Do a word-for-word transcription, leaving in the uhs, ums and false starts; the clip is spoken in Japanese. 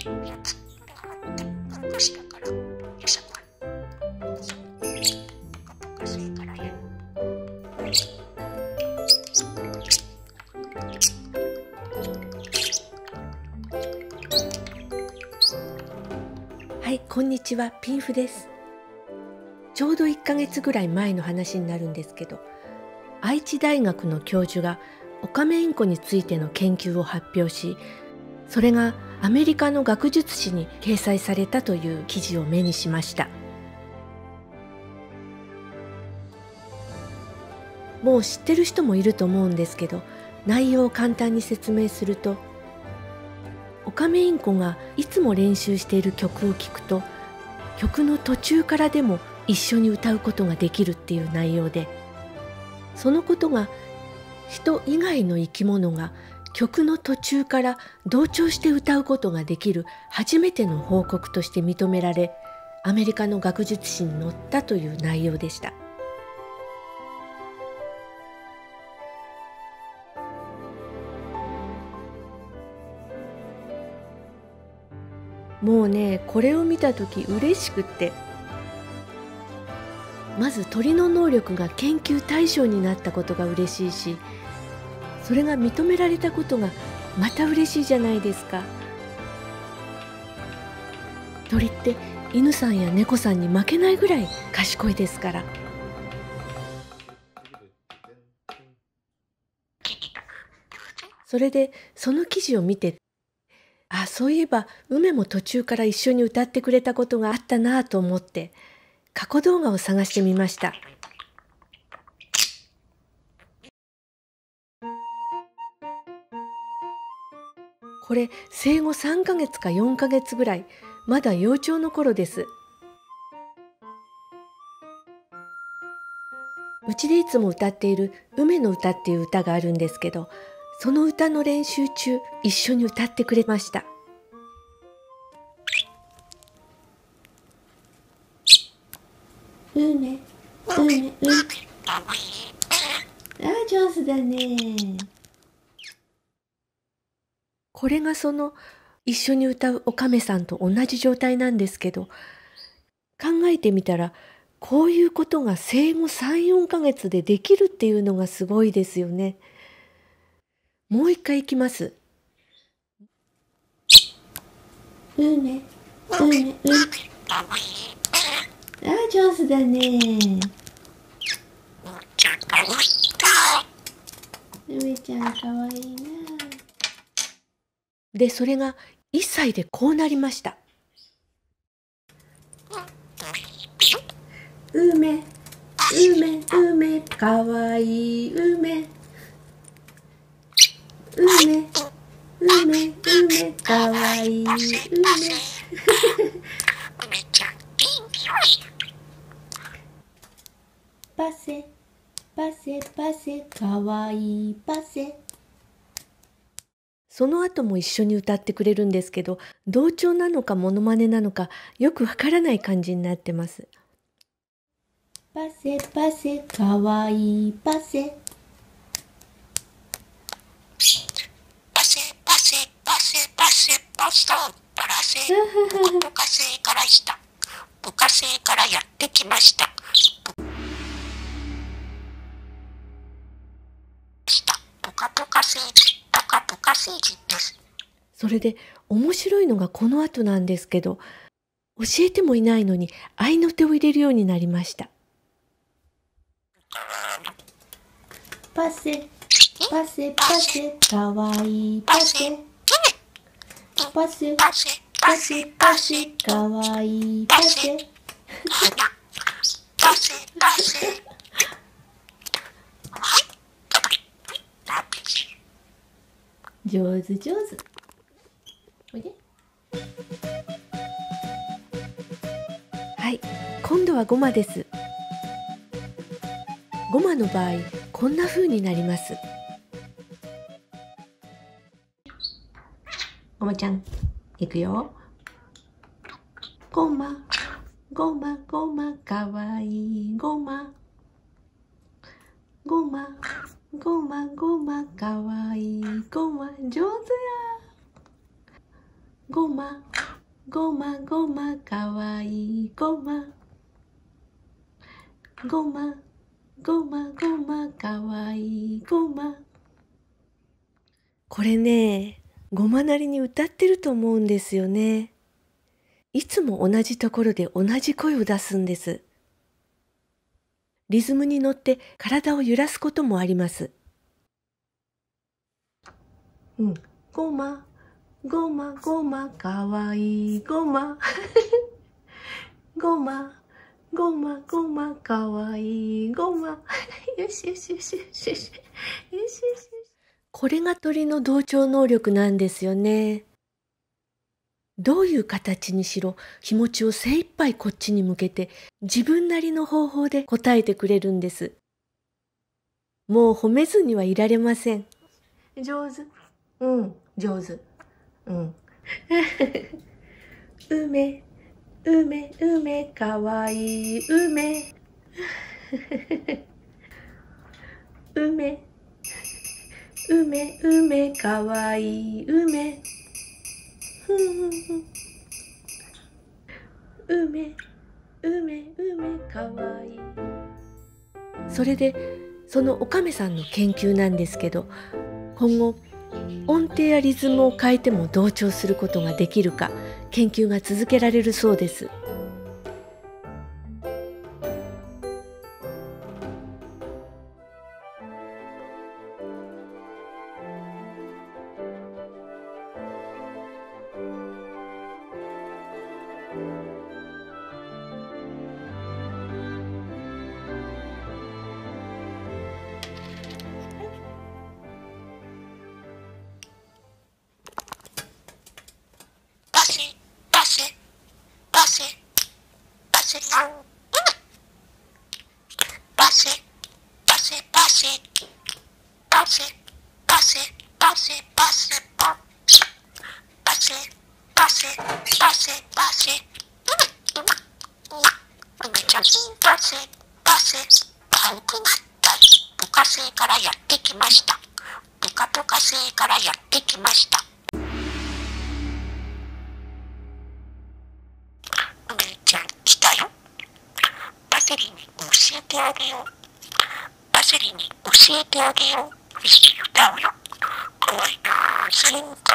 はい、こんにちは、ピンフです。ちょうどいっかげつぐらい前の話になるんですけど、愛知大学の教授がオカメインコについての研究を発表し、それがアメリカの学術誌に掲載されたという記事を目にしました。もう知ってる人もいると思うんですけど、内容を簡単に説明すると、オカメインコがいつも練習している曲を聴くと、曲の途中からでも一緒に歌うことができるっていう内容で、そのことが人以外の生き物が曲の途中から同調して歌うことができる初めての報告として認められ、アメリカの学術誌に載ったという内容でした。もうね、これを見たとき嬉しくって、まず鳥の能力が研究対象になったことが嬉しいし、それが認められたことがまた嬉しいじゃないですか。鳥って犬さんや猫さんに負けないぐらい賢いですから。それでその記事を見て、あ、そういえば梅も途中から一緒に歌ってくれたことがあったなぁと思って過去動画を探してみました。これ生後さんかげつかよんかげつぐらい、まだ幼鳥の頃です。うちでいつも歌っている梅の歌っていう歌があるんですけど、その歌の練習中一緒に歌ってくれました。梅、梅、梅。あ、上手だね。これがその一緒に歌うおかめさんと同じ状態なんですけど、考えてみたらこういうことが生後さん、よんかげつでできるっていうのがすごいですよね。もう一回いきます。梅、梅、梅。あ、上手だね。梅ちゃんかわいいな。で、それがいっさいでこうなりました。梅、梅、梅、かわいい梅。梅、梅、梅、かわいい梅。パセ、パセ、パセ、かわいいパセ。その後も一緒に歌ってくれるんですけど、同調なのかモノマネなのかよくわからない感じになってます。パセパセかわいいパセ。 パセパセパセパセパセパラセ部下生からした部下生からやってきました。ポカポカ星人、ポカポカ星人です。 それで面白いのがこの後なんですけど、教えてもいないのに合いの手を入れるようになりました。パセパセパセかわいいパセ。パセパセパセパセかわいいパセ。 パセパセ上手上手。おいで。はい、今度はゴマです。ゴマの場合、こんな風になります。ゴマちゃん、いくよ。ゴマ、ゴマ、ゴマ、かわいいゴマ。ゴマ、ゴマ、ゴマ、かわいいゴマ。上手や。 ごま、ごまごまかわいいごま。ごま、ごまごまかわいいごま。これね、ごまなりに歌ってると思うんですよね。いつも同じところで同じ声を出すんです。リズムに乗って体を揺らすこともあります。うん、ごま、ごまごまかわいいごま。ごま、ごまごまかわいいごま。よしよしよしよしよし。よしよしよし。これが鳥の同調能力なんですよね。どういう形にしろ気持ちを精一杯こっちに向けて自分なりの方法で答えてくれるんです。もう褒めずにはいられません。上手。うん、上手。うん。梅、梅、梅、かわいい梅。梅、梅、梅、かわいい梅。ふんふんふん。梅、梅、梅、かわいい。それで、そのおかめさんの研究なんですけど、今後、音程やリズムを変えても同調することができるか、研究が続けられるそうです。 パシパシパシパシパンパシパシパシパシパシパシパシパパシパシパシパシ梅ちゃんパシパシ青くなった部下生からやってきました。部下部下生からやってきました。梅ちゃん来たよ。パセリに教えてあげよう。パセリに教えてあげよう。歌うよ。かわいいな。セリン